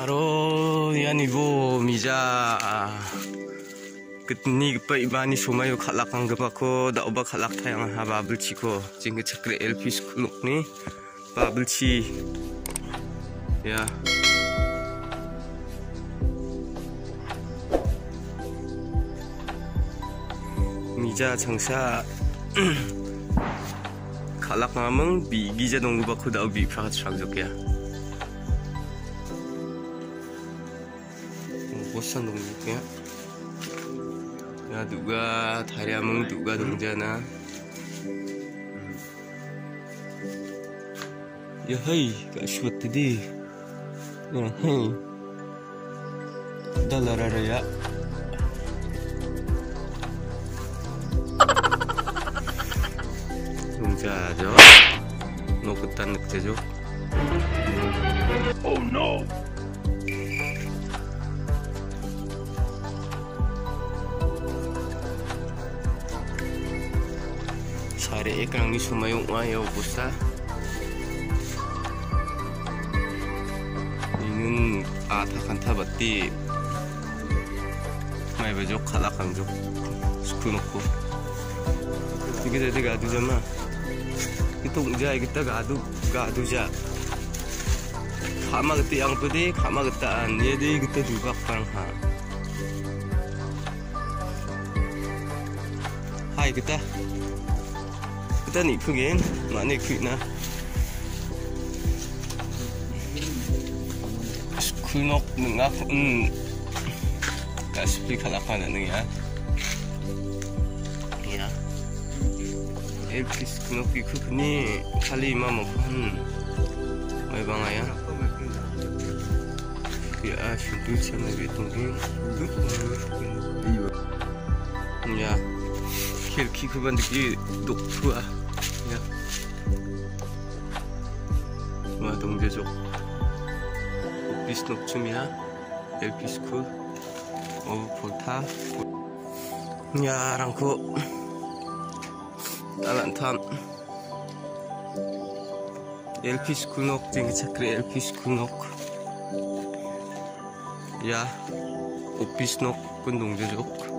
Aro yan ibo mija ketni gepa ibani somayo khalakang gepa ko da oba khalak thayang ha babulchi ko jing chakre LP school ni babulchi ya mija changsa khalak ngamang bi gija dong gepa ko da bi phagat changjok ya bosan dong ya. Ya duga 다리 amang duga 동자나. Ya hey, kasut tadi. Ya hey. Dalarara ya. 동자죠. 너 그딴 늑대죠. Oh no. Sari ikrang ni sumayong ayaw busta. I는 atakan tabati. May bajok kalakang jok. Sukunoko. Sige dede gadu jama. Itong jay kita gadu ja. Kama gati ang pudi, kama gataan. Yedi kita jubak parang ha. Hai kita. Kita ni kugin, mana kugina? Kunok nengak kasih kalakan nengya. Ya. Elpis kunok ikut ni kali mama pun, mai bangaya. Ya, sudah cina betulin. Ya. Kirki kebandik doktua. Ya. Wah 동제족. 비스녹 춤이야. LP 스쿨. 볼타. 야, 랑코. 딸란탐. LP 스쿨 녹 쟁기 차크리 LP 스쿨 녹. 야. 비스녹 군 동제족.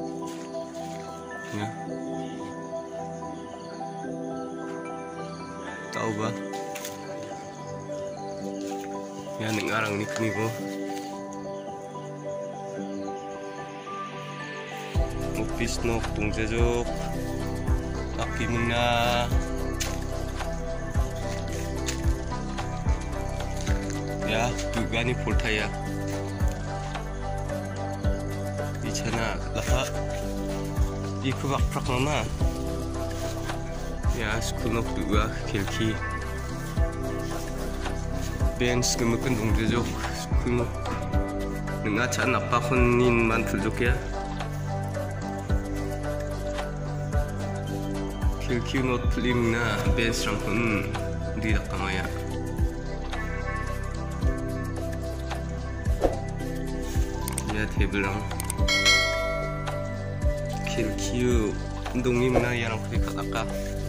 Ya. Tahu ba? Yan ang arang ni ko. Office nok 동제족. 아끼문나. 야, 두가니 볼타야. 이차나 라파. 이크 박프락나나. Ya, sekunok dua kilki. Bench kemukan 동제족 sekunok. Nengah cat napa konin manteljuk ya. Kilki not plim na bench rangkun di dakamaya. Ya table rang. Kilki 운동이 문화 야랑 그리 가다가